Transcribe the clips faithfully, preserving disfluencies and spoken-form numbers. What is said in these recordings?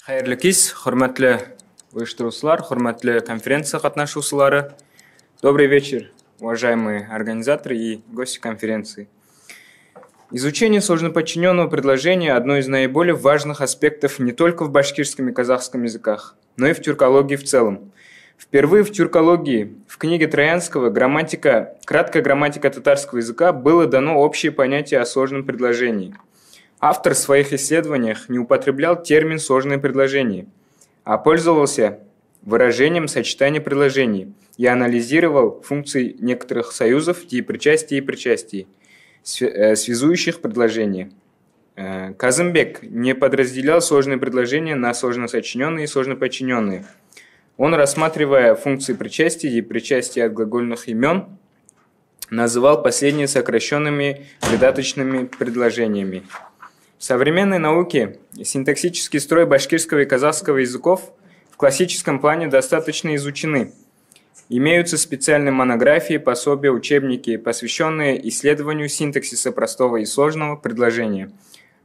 Хайырлы кис, хурматлы уюштуруучулар, хурматлы конференция катнашуучулары. Добрый вечер, уважаемые организаторы и гости конференции. Изучение сложноподчиненного предложения – одно из наиболее важных аспектов не только в башкирском и казахском языках, но и в тюркологии в целом. Впервые в тюркологии в книге Троянского «Грамматика, краткая грамматика татарского языка» было дано общее понятие о сложном предложении. Автор в своих исследованиях не употреблял термин «сложное предложение», а пользовался выражением сочетания предложений и анализировал функции некоторых союзов деепричастия и причастий, связующих предложения. Казымбек не подразделял сложные предложения на сложносочиненные и сложноподчиненные. Он, рассматривая функции причастия и причастия от глагольных имен, называл последние сокращенными придаточными предложениями. В современной науке синтаксический строй башкирского и казахского языков в классическом плане достаточно изучены. Имеются специальные монографии, пособия, учебники, посвященные исследованию синтаксиса простого и сложного предложения,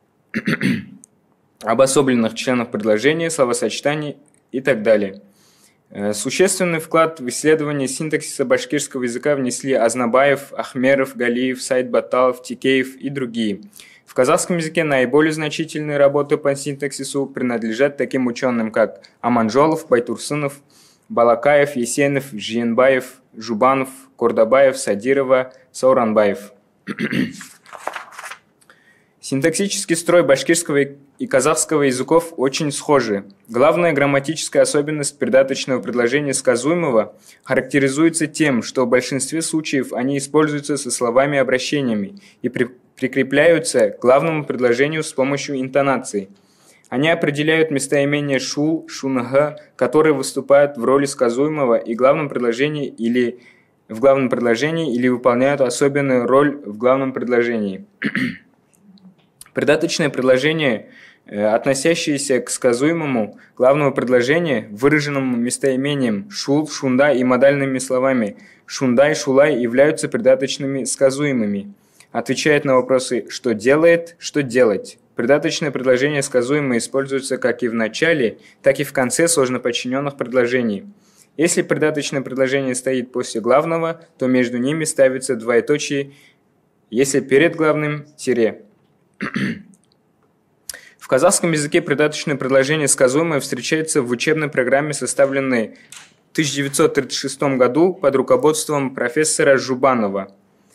обособленных членов предложения, словосочетаний и так далее. Существенный вклад в исследование синтаксиса башкирского языка внесли Азнабаев, Ахмеров, Галиев, Сайд-Баталов, Тикеев и другие. В казахском языке наиболее значительные работы по синтаксису принадлежат таким ученым, как Аманжолов, Байтурсынов, Балакаев, Есенов, Жиенбаев, Жубанов, Кордобаев, Садирова, Сауранбаев. Синтаксический строй башкирского и казахского языков очень схожи. Главная грамматическая особенность придаточного предложения сказуемого характеризуется тем, что в большинстве случаев они используются со словами-обращениями и при прикрепляются к главному предложению с помощью интонации. Они определяют местоимения шул, шунага, которые выступают в роли сказуемого и главном предложении или в главном предложении или выполняют особенную роль в главном предложении. Придаточное предложение, относящееся к сказуемому главного предложения, выраженному местоимением шул, шунда и модальными словами шундай, шулай являются придаточными сказуемыми. Отвечает на вопросы «что делает», «что делать». Придаточное предложение сказуемое используется как и в начале, так и в конце сложноподчиненных предложений. Если придаточное предложение стоит после главного, то между ними ставится двоеточие, если перед главным – тире. В казахском языке придаточное предложение сказуемое встречается в учебной программе, составленной в тысяча девятьсот тридцать шестом году под руководством профессора Жубанова.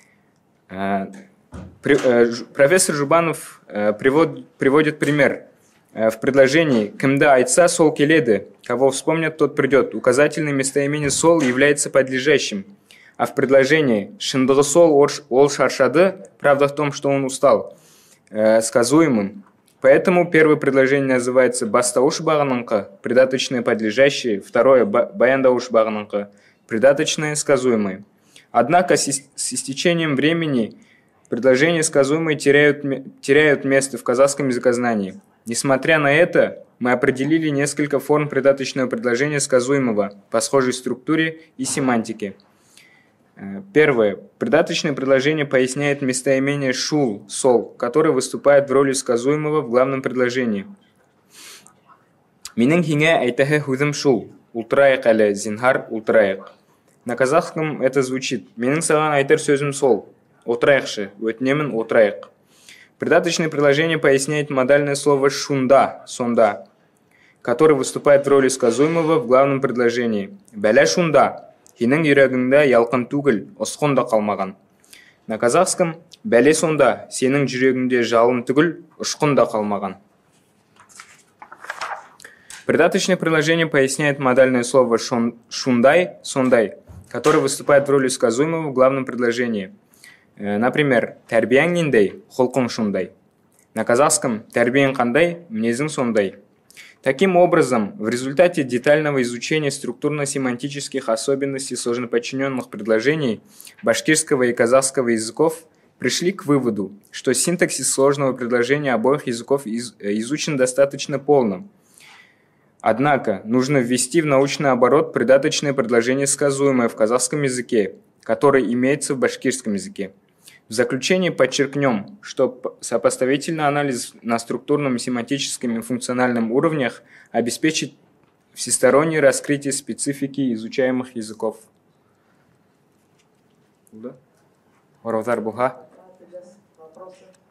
Профессор Жубанов приводит пример. В предложении «Кімді айтса, сол келеді», кого вспомнят, тот придет. Указательное местоимение «сол» является подлежащим. А в предложении «Шындығы сол, ол шаршады», правда в том, что он устал, сказуемым. Поэтому первое предложение называется «Бастауш бағыныңқы», придаточное подлежащее, второе «Баяндауш бағыныңқы», придаточное сказуемое. Однако с истечением времени предложения сказуемые теряют, теряют место в казахском языкознании. Несмотря на это, мы определили несколько форм придаточного предложения сказуемого по схожей структуре и семантике. Первое. Придаточное предложение поясняет местоимение шул, сол, которое выступает в роли сказуемого в главном предложении. Менің хиңе айтахе худым шул, ултырайық әлі, зинхар, ултырайық. На казахском это звучит «Менің саған айтар сөзім сол». Отырайықшы, өтінемін отырайық. Придаточное предложение поясняет модальное слово «шунда», «сонда», которое выступает в роли сказуемого в главном предложении. «Бәлә шунда, хинің жүрегіңді ялқын түгіл, осқонда қалмаған». На казахском «Бәле сонда, сенің жүрегіңде жалын түгіл, ұшқында қалмаған». Придаточное предложение поясняет модальное слово «шундай», «сондай», которое выступает в роли сказуемого в главном предложении. Например, «Тәрбияң нендей, холқың шундай». На казахском «Тәрбияң қандай, мінезің сондай». Таким образом, в результате детального изучения структурно-семантических особенностей сложноподчиненных предложений башкирского и казахского языков пришли к выводу, что синтаксис сложного предложения обоих языков из, изучен достаточно полно. Однако, нужно ввести в научный оборот придаточное предложение сказуемое в казахском языке, которое имеется в башкирском языке. В заключение подчеркнем, что сопоставительный анализ на структурном, семантическом и функциональном уровнях обеспечит всестороннее раскрытие специфики изучаемых языков. Да? Вопросы?